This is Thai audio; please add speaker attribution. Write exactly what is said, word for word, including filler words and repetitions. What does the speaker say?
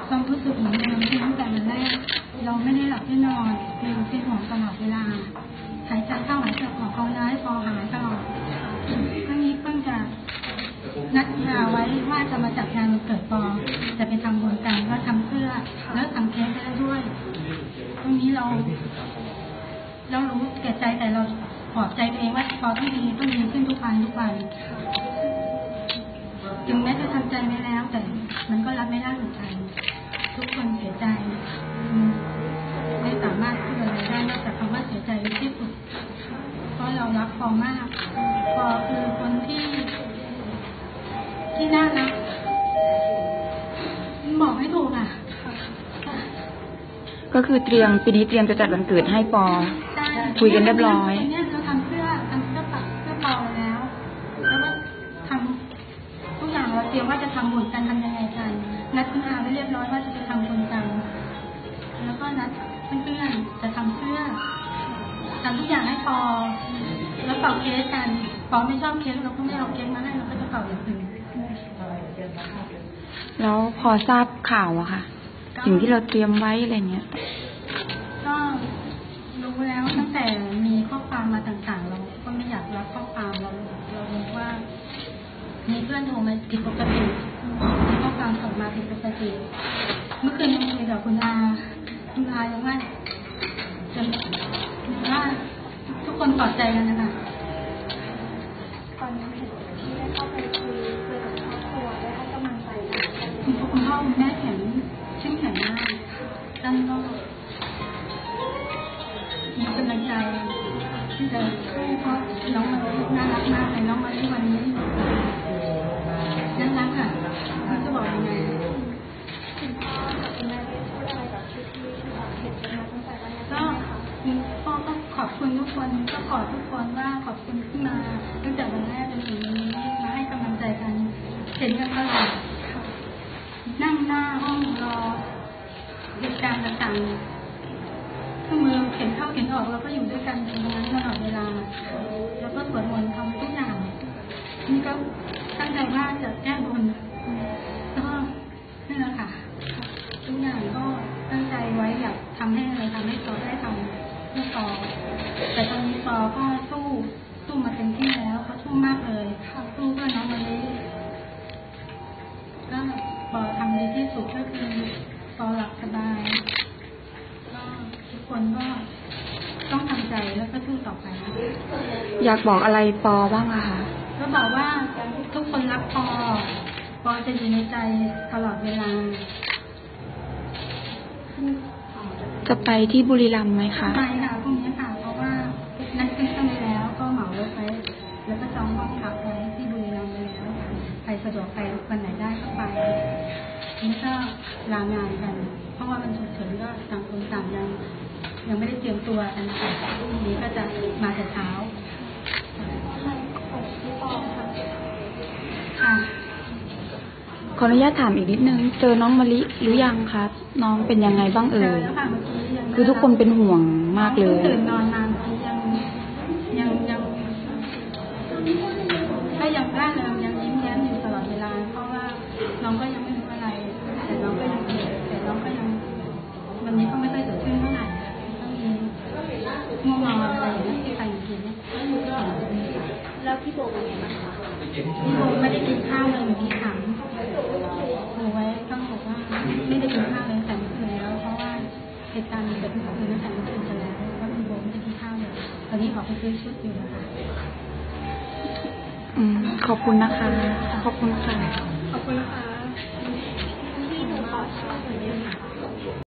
Speaker 1: ความรู้สึกเหมือนเดิมที่ตั้งแต่วันแรกเราไม่ได้หลับไม่นอนเป็นเป็นห่วงตลอดเวลาหายใจเข้าหายใจออกเขาย้ายพอหายตลอดครั้งนี้เพิ่งจะนัดงานไว้ว่าจะมาจัดงานวันเกิดปอจะไปทำบุญกันก็ทำเสื้อแล้วทำเค้กได้ด้วยตรงนี้เราเรารู้แก่ใจแต่เราปลอบใจตัวเองว่าพอที่ดีต้องดีขึ้นทุกวันทุกวันถึงแม้จะทำใจไว้แล้วแต่มันก็รับไม่ได้เหมือนกันทุกคนเสียใจไม่สามารถพูดอะไรได้นอกจากคำว่าเสียใจที่สุดเพราะเรารักปอมากปอคือคนที่ที่น่ารักบอกไม่ถูกอ่ะ
Speaker 2: ก็คือเตรียมปีนี้เตรียมจะจัดวันเกิดให้ปอคุยกันเรียบร้อย
Speaker 1: เนี่ยเราทำเสื้อทำเสื้อปักเสื้อปอแล้วแล้วก็ทำทุกอย่างเราเตรียมว่าจะทำบุญกันทำยังไงกันนัดคุณอาไว้เรียบร้อยว่าจะไปทำบุญกันแล้วก็นัดเพื่อนๆจะทำเสื้อทำทุกอย่างให้ปอแล้วเป่าเค้กกันปอไม่ชอบเค้กเราก็ไม่เอาเค้กมาให้เราก็จะเป่าอย่างอื่น
Speaker 2: แล้วพอทราบข่าวอะค่ะสิ่งที่เราเตรียมไว้อะไรเงี้ย
Speaker 1: ก็รู้แล้วตั้งแต่มีข้อความมาต่างๆเราก็ไม่อยากรับข้อความเราเรารู้ว่ามีเพื่อนโทรมาผิดปกติมีข้อความส่งมาผิดปกติเมื่อคืนยังคุยกับคุณอาคุณอายังว่าจะว่าทุกคนปลอบใจกันนะคะ
Speaker 3: ตอนนี้ที่ได้เข้าไปคุยคุยกับครอบครัวได้ให้กำลังใจกัน
Speaker 1: คุณพ่อคุณแม่แข็งเข้มแข็งมากท่านก็มีกำลังใจที่จะสู้เพราะน้องมาลีน่ารักมากเลยน้องมาลีวันนี้น่ารักอ่ะไม่จะบอกยังไง
Speaker 3: คุณพ่อกับคุณแม่ได้พูดอะไรกับพี่ที่ที่เราเห็นกันมาตั้งแต่แรก
Speaker 1: ก็พ่อก็ขอบคุณทุกคนก็ขอทุกคนว่าขอบคุณที่มาตั้งแต่วันแรกจนถึงวันนี้มาให้กำลังใจกันเห็นกันตลอดนั่งหน้าห้องรอเหตุการณ์ต่างๆเครื่องมือเข็นเข้าเข็นออกเราก็อยู่ด้วยกันตรงนั้นตลอดเวลาแล้วก็สวดมนต์ทำทุกอย่างนี่ก็ตั้งใจว่าจะแก้บนก็นี่แหละค่ะทุกอย่างก็ตั้งใจไว้อยากทำให้อะไรทำให้ปอได้ทำเพื่อปอแต่ตอนนี้ปอก็สู้สู้มาเต็มที่แล้วเขาสู้มากเลยสู้เพื่อน้องวันนี้ก็ปอทำดีที่สุดก็คือปอหลับสบายก็ทุกคนก็ต้องทำใจแล้วก็สู้ต่อไป
Speaker 2: อยากบอกอะไรปอบ้างอะคะ
Speaker 1: ก็บอกว่าทุกคนรักปอปอจะอยู่ในใจตลอดเวลา
Speaker 2: จะไปที่บุรีรัมย์ไหมคะ
Speaker 1: ไปค่ะพรุ่งนี้ค่ะเพราะว่านัดขึ้นเครื่องไปแล้วก็เหมารถไปแล้วก็จองห้องพักไว้ที่บุรีรัมย์ไปแล้วไปสะดวกไปวันไหนได้ก็ไปนี่ก็ลางานกันเพราะว่ามันฉุกเฉินก็ต่างคนต่างยังยังไม่ได้เตรียมตัวกันค่ะพรุ่งนี้ก็จะมาแต่เช้าค่ะ
Speaker 2: ขออนุญาตถามอีกนิดนึงเจอน้องมะลิหรือยังคะน้องเป็นยังไงบ้างเอ่ยคือทุกคนเป็นห่วงมากเลย
Speaker 1: ตื่นนอนนานยังยังยังก็ยังร่าเริงยังยิ้มแย้มอยู่ตลอดเวลาเพราะว่าน้องก็ยังไม่รู้อะไรแต่น้องก็ยังเด็กแต่น้องก็ยังวันนี้ก็ไม่ค่อยสดชื่นเท่าไหร่ก็มีง่วงนอนอะไรอย่างนี้ที่ไปจริงๆ
Speaker 3: แล้วพี่โบเป็นยังไงบ้างคะ
Speaker 1: พี่โบไม่ได้กินข้าวเลยเหมือนที่ถามหนูไว้ต้องบอกว่าไม่ได้กินข้าวเลยแต่เมื่อคืนแล้วเพราะว่าเหตุการณ์มันเกิดขึ้นเมื่อคืนตั้งแต่เมื่อคืนจะแล้วก็พี่โบไม่ได้กินข้าวเลยตอนนี้ออกไปซื้อชุดอยู่นะคะ
Speaker 2: อืมขอบคุณนะคะขอบคุณค่ะ